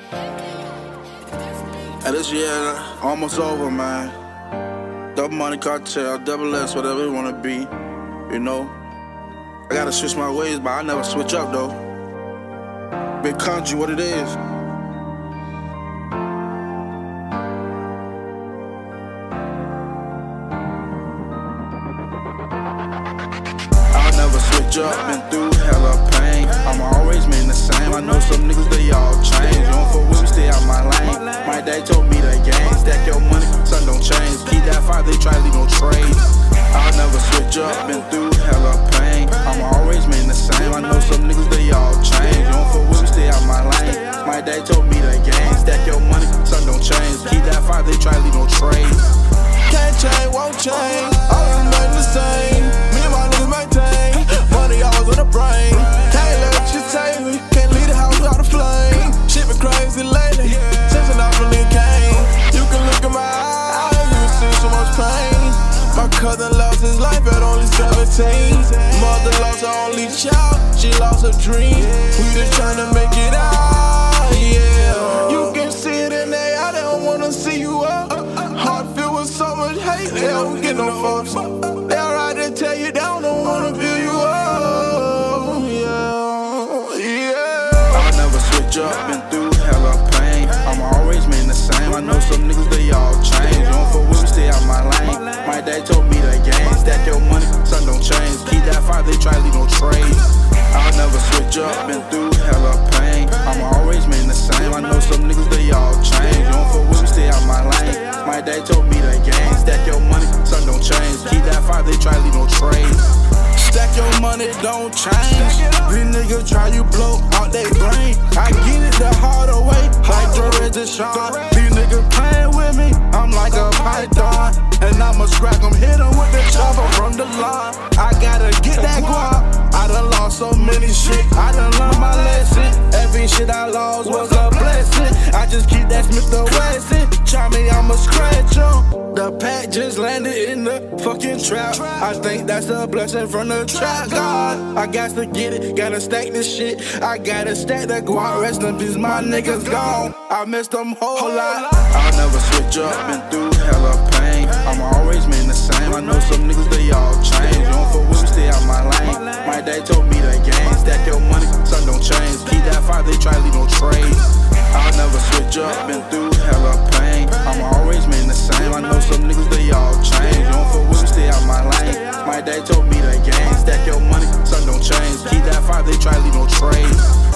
Hey, this year almost over, man. Double Money Cartel, double S, whatever it wanna be, you know. I gotta switch my ways, but I never switch up though. Big country, what it is. I'll never switch up, been through hella pain. I'ma always remain the same. I know some niggas, they all change. You don't fuck with me, stay out my lane. My dad told me the game, stack your money, son don't change. Keep that fire, they try to leave no trades. I'll never switch up, been through hella pain. I'ma always remain the same. I know some niggas, they all change. You don't fuck with me, stay out my lane. My dad told me the game, stack your money, son don't change. Keep that fire, they try to leave no trades. Can't change, won't change, all of them the same. Me and my niggas maintain, money always on the brain. Can't let you take me, can't leave the house without a flame. Shit been crazy lately, since I really came. You can look in my eyes, you see so much pain. My cousin lost his life at only 17. Mother lost her only child, she lost her dream. We just tryna make it out, yeah. You can see it in their eye, they don't wanna see you up. Heart filled with so much hate, they don't get no fucks. They alright to tell you they don't wanna feel you up, yeah. I'll never switch up, been through hella pain. I'ma always remain the same. I know some niggas, they all change. You don't fuck with me, stay out my lane. My dad told me the game, stack your money, son don't change. Keep that fire, they try to leave no trades. I'll never switch up, been through hella pain. I'ma always remain the same. I know some niggas, they all change. You don't fuck with me, stay out my lane. My dad told me the game, stack your money, son don't change. Keep that fire, they try to leave no trades. Stack your money, don't change. These niggas try you blow out they brain. I get it the harder way, like Jerez and Sean. These niggas playing with me, I'm like a python. And I'ma scrap them, hit them with the chopper from the line. I gotta get that guap. I done lost so many shit, I done learned my lesson. Every shit I lost was a blessing. I just keep that Smith & Wesson. Try me, I'ma scratch 'em. The pack just landed in the fucking trap. I think that's a blessing from the trap God. I got to get it, gotta stack this shit. I gotta stack the guap, rest in peace, my niggas gone. I missed them whole lot. I'll never switch up, been through hella pain. I'ma always remain the same. I know some niggas, they all change. You don't fuck with me, stay out my lane. My dad told me the game, stack your money, son don't change. Keep that fire, they try to leave no trades. I'll never switch up, been through hella pain. I'ma always remain the same. I know some niggas, they all change. You don't fuck with me, stay out my lane. My dad told me the game, stack your money, son don't change. Keep that fire, they try to leave no trades.